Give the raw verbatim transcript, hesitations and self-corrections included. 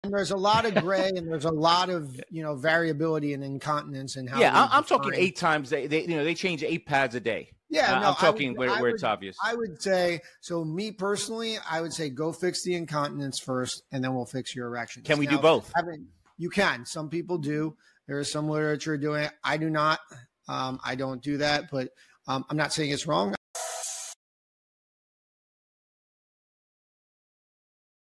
And there's a lot of gray and there's a lot of, you know, variability in incontinence and how. Yeah, I'm, I'm talking eight times. They, they, you know, they change eight pads a day. Yeah, uh, no, I'm talking would, where, where would, it's obvious. I would say, so me personally, I would say go fix the incontinence first, and then we'll fix your erections. Can we now, do both? Having, you can. Some people do. There is some literature doing it. I do not. Um, I don't do that, but um, I'm not saying it's wrong.